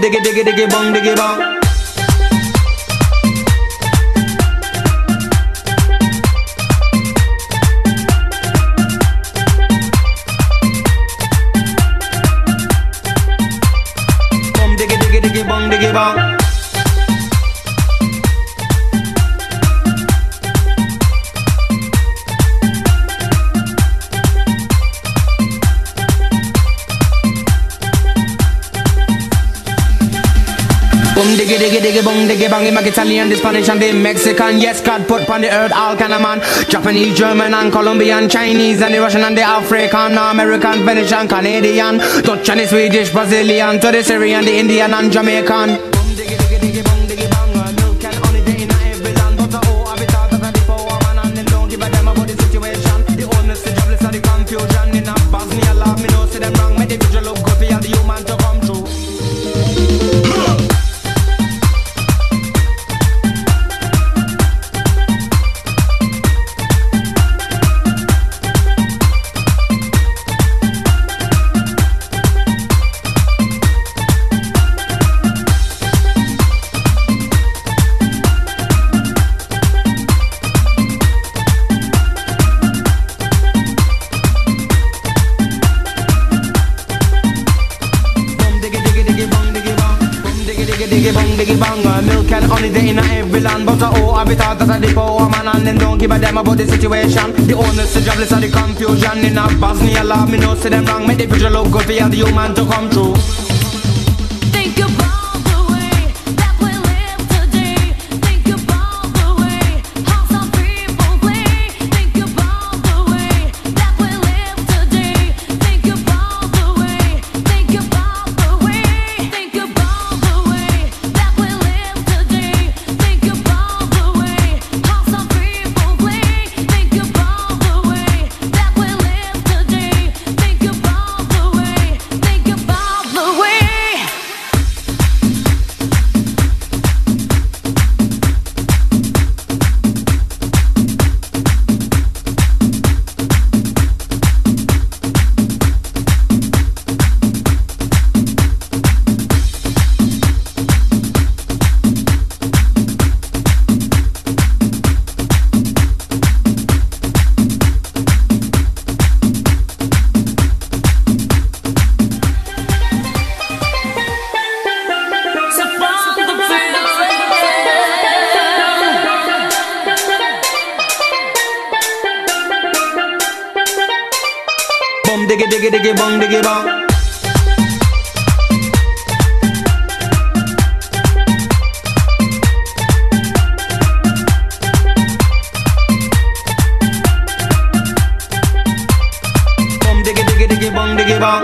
diggy diggy diggy bong diggy bong. Diggy bong diggy bong. Boom diggy diggy diggy bong diggy bong. Him a Italian, the Spanish and the Mexican. Yes, God put on the earth all kind of man. Japanese, German and Colombian, Chinese and the Russian and the African, American, Venetian, Canadian, Dutch and the Swedish, Brazilian, to the Syrian, the Indian and Jamaican. Boom diggy diggy diggy bong diggy bong. Milk and honey they in every land, but the whole habitat of the poor man and them don't give a damn about the situation. The honest, the jobless, and the confusion. In a Bosnia, love me no see them wrong. Make the visual look good for the human to come true. Diggy bong diggy bong. Milk and honey they in every land, but the whole habitat of the poor man and them don't give a damn about the situation. The honest, the jobless, and the confusion. In a Bosnia, love me no see them wrong. Make the future look good for the human to come true. Think about the way that we live today. Think about the way how some people play. Think about the way that we live today. Think about the way. Think about the way. Think about the way that we live today. Think about the way how some people play. Think about the way that we live today. Think about the way. Think about the way. Boom diggy diggy diggy bong diggy bong. Boom diggy diggy diggy bong diggy bong.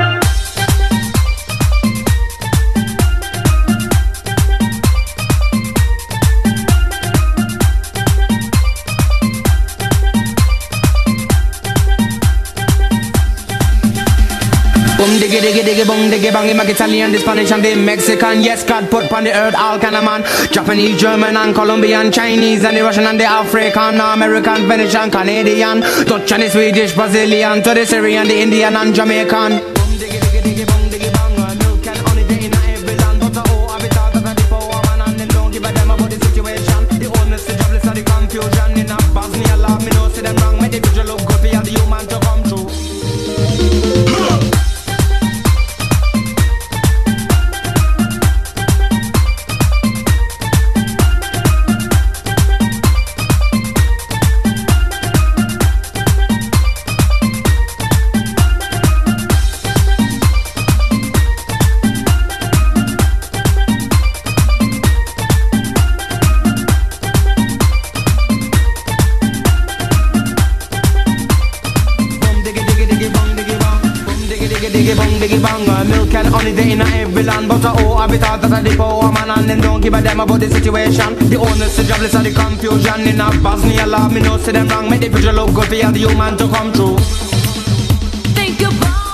Boom diggy diggy diggy bong diggy bong. Him a Italian, the Spanish and the Mexican. Yes, God put on the earth all kind of man. Japanese, German and Colombian, Chinese and the Russian and the African, American, Venetian, Canadian, Dutch and the Swedish, Brazilian, to the Syrian, the Indian and Jamaican. Boom diggy diggy diggy bong diggy bong. Milk and honey they in every land, but the whole habitat of the poor man and them don't give a damn about the situation. The honest, the jobless, and the confusion. In a Bosnia, love me no see them wrong. Make the future look good for the human to come true. Diggy bong diggy bong. Milk and honey they in every land, but the whole habitat of the poor man and them don't give a damn about the situation. The honest, the jobless, and the confusion. In a Bosnia, love me no see them wrong. Make the future look good for the human to come true. Think about